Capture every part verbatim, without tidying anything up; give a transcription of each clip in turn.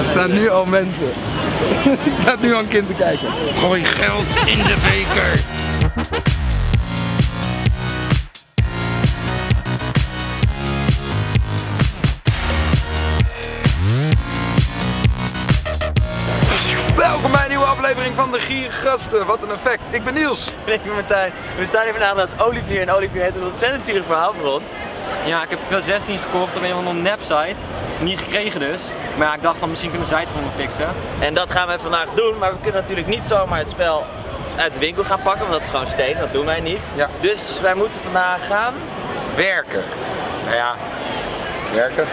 Er staan nu al mensen. Er staat nu al een kind te kijken. Gooi geld in de beker. Welkom bij een nieuwe aflevering van de Giergasten. Wat een effect. Ik ben Niels. Ik ben Martijn. We staan hier vandaag naast Olivier en Olivier heeft een ontzettend zielig verhaal voor ons. Ja, ik heb er zestien gekocht op een of andere website. Niet gekregen dus. Maar ja, ik dacht van misschien kunnen zij het voor me fixen. En dat gaan we vandaag doen, maar we kunnen natuurlijk niet zomaar het spel uit de winkel gaan pakken, want dat is gewoon steen, dat doen wij niet. Ja. Dus wij moeten vandaag gaan Werken. Nou ja, werken.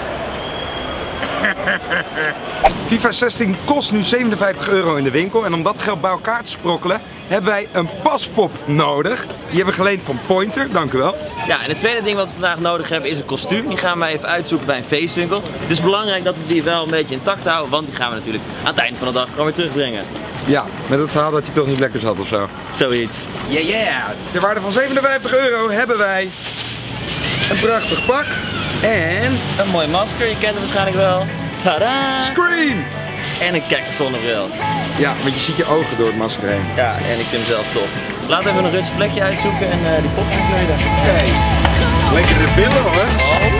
FIFA zestien kost nu zevenenvijftig euro in de winkel en om dat geld bij elkaar te sprokkelen hebben wij een paspop nodig. Die hebben we geleend van Pointer, dank u wel. Ja, en het tweede ding wat we vandaag nodig hebben is een kostuum. Die gaan we even uitzoeken bij een feestwinkel. Het is belangrijk dat we die wel een beetje intact houden, want die gaan we natuurlijk aan het eind van de dag gewoon weer terugbrengen. Ja, met het verhaal dat hij toch niet lekker zat of zo. Zoiets. Yeah, yeah. Ter waarde van zevenenvijftig euro hebben wij een prachtig pak en Een mooi masker, je kent het waarschijnlijk wel. Tadaa! Scream! En een cactus zonnebril. Ja, want je ziet je ogen door het masker heen. Ja, en ik vind hem zelf top. Laten we even een rustig plekje uitzoeken en uh, die pop aankleden. Oké. Lekker de billen hoor. Oh.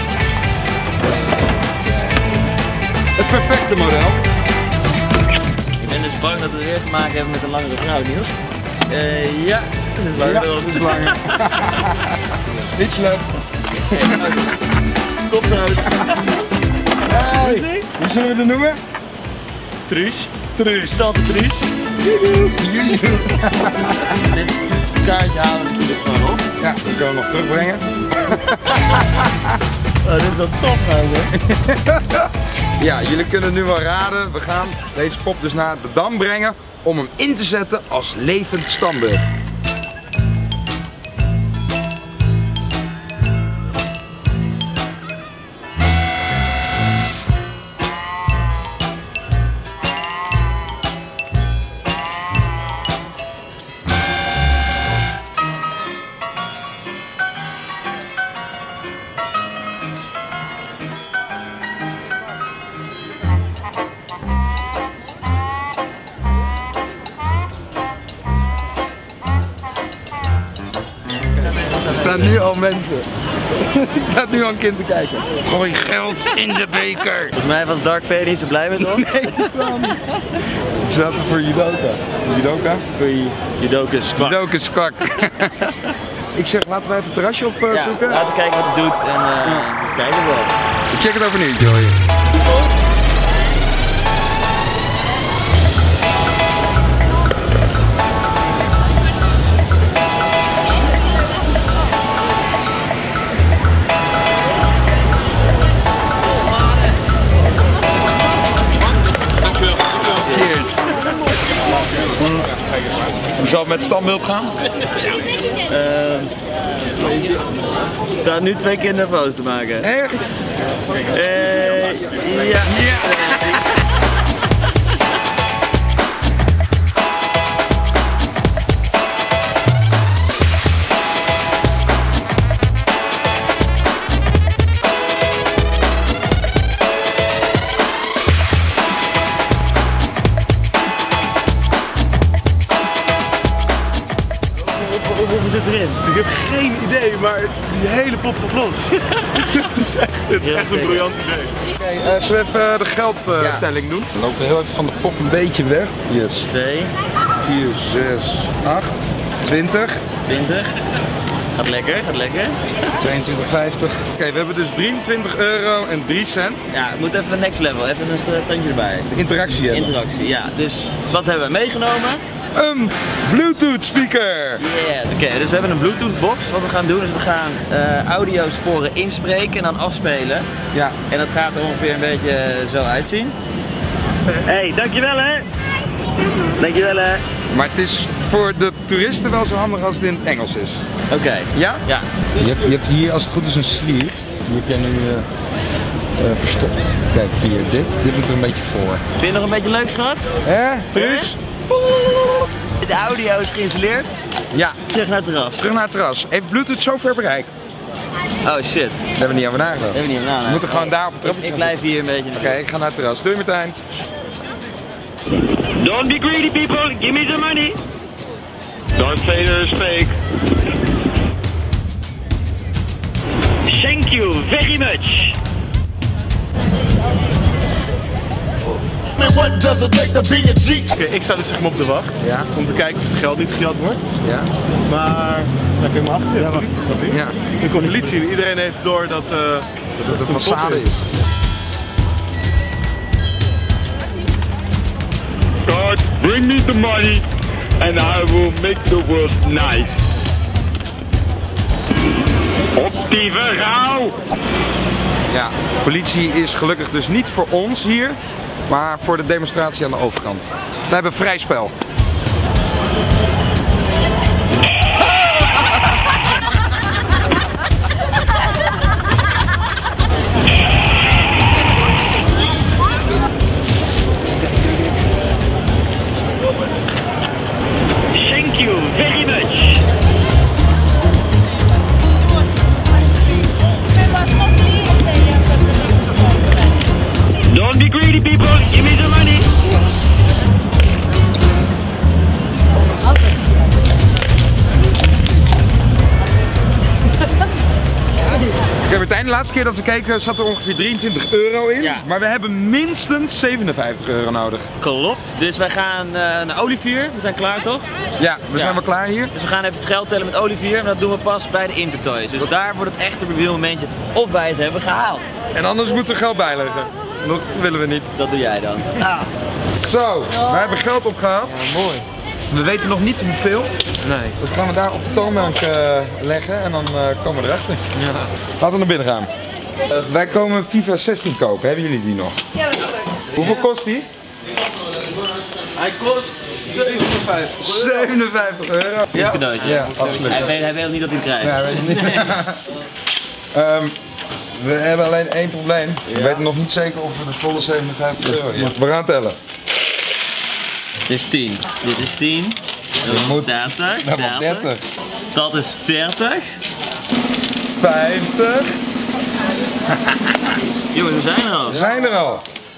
Het perfecte model. Ik ben dus bang dat we weer te maken hebben met een langere vrouw, Niels. Uh, ja, dat is langer. Ja, dat is langer. Iets leuk. Kom eruit. Hey, hoe zullen we het noemen? Truus. Truus. Tante Truus. Jullie. Dit kaartje halen we natuurlijk gewoon op. Ja, dat kunnen we nog terugbrengen. Oh, dit is wel tof nou, Ja, jullie kunnen nu wel raden. We gaan deze pop dus naar de Dam brengen om hem in te zetten als levend standbeeld. Er staan nu al mensen. Er staat nu al een kind te kijken. Gooi geld in de beker. Volgens mij was Dark Vader niet zo blij met ons. Nee, totaal niet. Ik sta er voor judoka. Judoka? Voor je judoka squat. Judoka squak. Ik zeg, laten we even het terrasje op uh, Ja, zoeken. laten we kijken wat het doet en uh, Ja. we kijken wel. Ik check het over nu, Joey. Hoe zal het met het standbeeld gaan? Uh, er staan nu twee kinderen foto's te maken. Echt? Uh, ja. Ja! Hoeveel zit erin? Ik heb geen idee, maar die hele pop gaat los. Het is echt, het is echt een briljant idee. Oké, uh, zullen we even de geldstelling uh, doen? We lopen heel even van de pop een beetje weg. Yes. twee, vier, zes, acht, twintig. twintig. Gaat lekker, gaat lekker. tweeëntwintig vijftig. Oké, okay, we hebben dus drieëntwintig euro en drie cent. Ja, het moet even next level, even een tandje erbij. De interactie hebben. Interactie, ja. Dus wat hebben we meegenomen? Een Bluetooth speaker. Yeah. Oké, okay, dus we hebben een Bluetooth box. Wat we gaan doen is we gaan uh, audiosporen inspreken en dan afspelen. Ja. En dat gaat er ongeveer een beetje zo uitzien. Hey, dankjewel hè. Dankjewel hè. Maar het is voor de toeristen wel zo handig als het in het Engels is. Oké. Okay. Ja? Ja. Je hebt, je hebt hier als het goed is een sleeve. Die heb jij nu uh, uh, verstopt. Kijk hier, dit. Dit moet er een beetje voor. Vind je het nog een beetje leuk, schat? Hè? Truus? De audio is geïnstalleerd. Ja. Terug naar het terras. Terug naar het terras. Heeft Bluetooth zo ver bereik? Oh shit. Daar hebben we niet over nagedacht. Dat hebben we niet over We moeten gewoon daar op het Ik, trapje ik gaan blijf hier een beetje. Oké, okay, ik ga naar het terras. Doei Martijn. Don't be greedy, people. Give me the money. Darth Vader is fake. Thank you very much. What does it take to be a G? Oké, ik sta dus zeg maar op de wacht. Ja. Om te kijken of het geld niet gejat wordt. Ja. Maar, daar kun je maar achter. Ja, wacht. Ja. Ik kon politie en iedereen heeft door dat, uh, Dat het een façade is. God, bring me the money and I will make the world nice. Op die verhaal! Ja, politie is gelukkig dus niet voor ons hier, maar voor de demonstratie aan de overkant. We hebben vrij spel. Thank you very much. Don't be greedy, people. Give me the money. Oké Martijn, de laatste keer dat we keken zat er ongeveer drieëntwintig euro in. Ja. Maar we hebben minstens zevenenvijftig euro nodig. Klopt. Dus wij gaan uh, naar Olivier. We zijn klaar toch? Ja, we zijn Ja. wel klaar hier. Dus we gaan even het geld tellen met Olivier. En dat doen we pas bij de Intertoys. Dus daar wordt het echte revealmomentje op wij het hebben gehaald. En anders moeten we geld bijleggen. Dat willen we niet. Dat doe jij dan. Ah. Zo, we hebben geld opgehaald. Ja, mooi. We weten nog niet hoeveel. Nee. Dat gaan we daar op de toonbank uh, leggen en dan uh, komen we erachter. Ja. Laten we naar binnen gaan. Uh, wij komen FIFA zestien kopen, hebben jullie die nog? Ja, dat is leuk. Hoeveel kost die? Hij kost zevenenvijftig. zevenenvijftig euro. Ja. Een cadeautje. Ja, absoluut. Hij weet, hij weet niet dat hij hem krijgt. Ja, weet je niet. um, we hebben alleen één probleem. We weten nog niet zeker of we de volle zevenenvijftig euro hebben. We gaan tellen. Dit is tien. Dit is tien. Dit moet dertig. dat wordt dertig. Dat is veertig. vijftig. Jongens, we zijn er al. We zijn er al.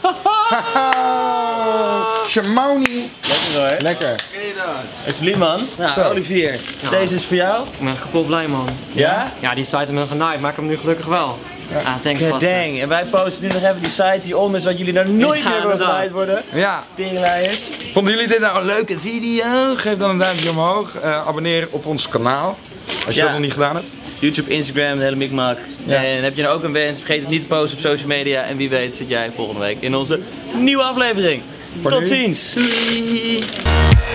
Shimoni. Lekker hoor. Lekker. Alsjeblieft man. Nou, Zo. Olivier, deze is voor jou. Ik ben kapot blij, man. Ja? Ja, die site heeft me genaaid, maar ik heb hem nu gelukkig wel. Ah, thanks Ja, vast. dang. En wij posten nu nog even die site die onder, zodat jullie daar nooit Ja, meer door inderdaad. geleid worden. Ja. Teringlijers. Vonden jullie dit nou een leuke video? Geef dan een duimpje omhoog. Uh, abonneer op ons kanaal. Als je Ja. dat nog niet gedaan hebt. YouTube, Instagram, de hele mikmak. Ja. En heb je nou ook een wens, vergeet het niet te posten op social media. En wie weet zit jij volgende week in onze nieuwe aflevering. Voor Tot nu. ziens!